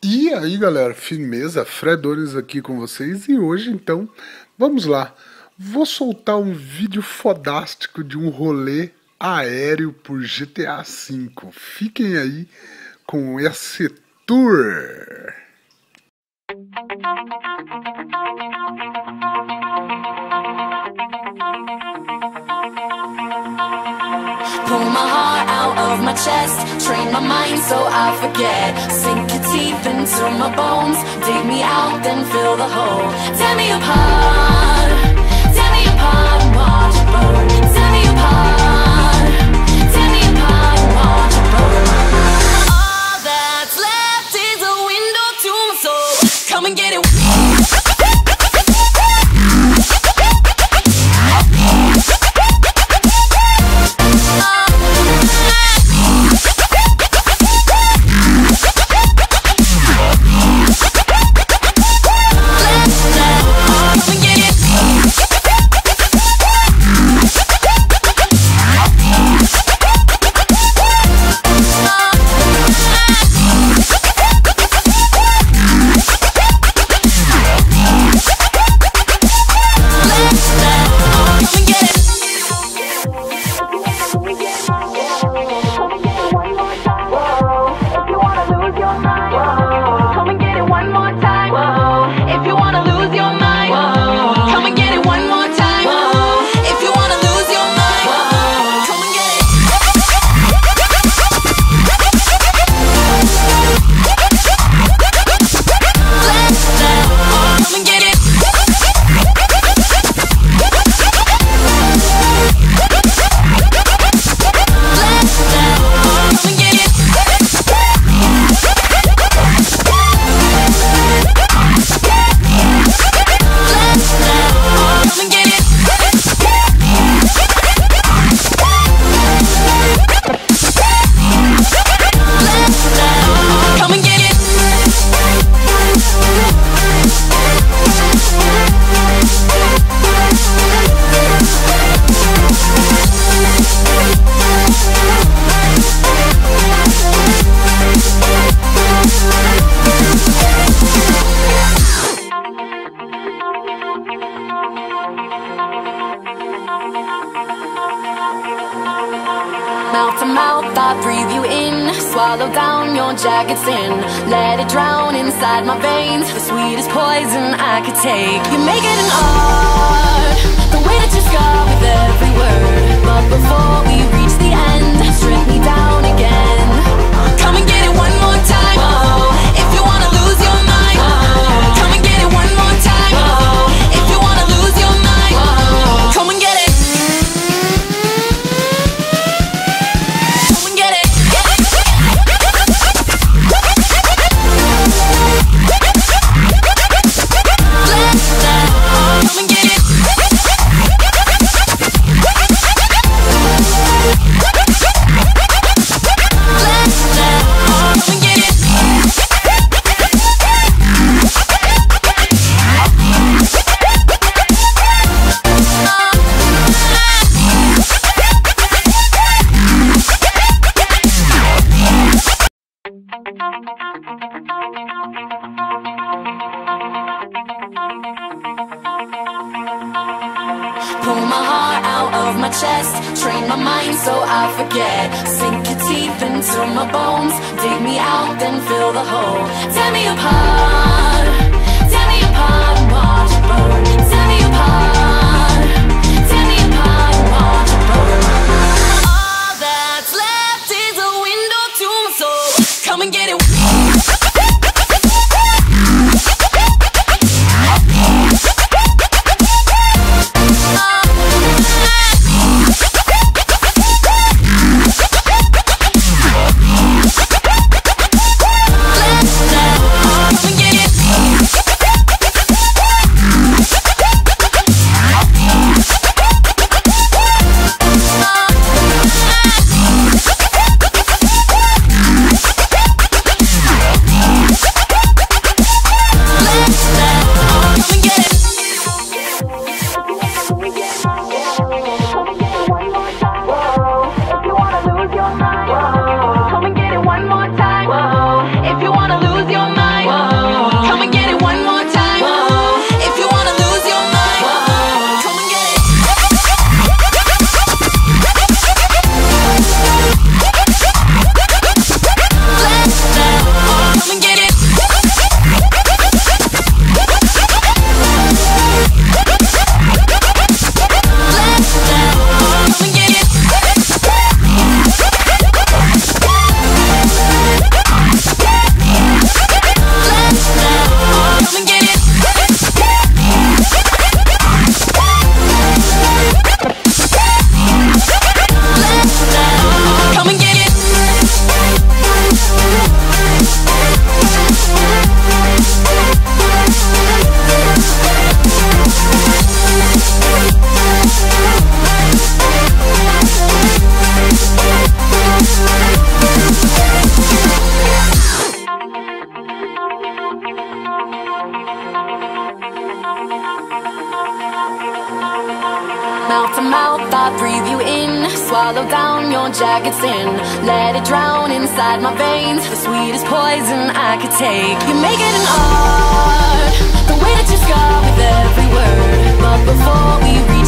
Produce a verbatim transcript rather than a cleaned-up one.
E aí galera, firmeza, Fredones aqui com vocês e hoje então, vamos lá, vou soltar um vídeo fodástico de um rolê aéreo por G T A cinco, fiquem aí com esse tour! Pull my heart out of my chest, train my mind so I forget. Sink your teeth into my bones, dig me out, then fill the hole. Tear me apart, tear me apart and watch it burn. Tear me apart, tear me apart and watch it burn. All that's left is a window to my soul. Come and get it. Mouth to mouth, I breathe you in. Swallow down your jagged sin. Let it drown inside my veins. The sweetest poison I could take. You make it an art, the way that you scar with every word. But before we reach the end, strip me down again. Come and get it one more time. Whoa. If you wanna lose your mind. Whoa. Come and get it one more time. Whoa. If you wanna lose your mind. Whoa. Come and get it. Pull my heart out of my chest, train my mind so I forget. Sink your teeth into my bones, dig me out, then fill the hole. Tear me apart, tear me apart and watch it burn. Tear me apart, tear me apart and watch it burn. All that's left is a window to my soul. Come and get it. Come and get it one more time. Whoa. If you wanna lose your mind. swallow down your jagged sin. Let it drown inside my veins, the sweetest poison I could take. You make it an art, the way that you scar with every word. But before we reach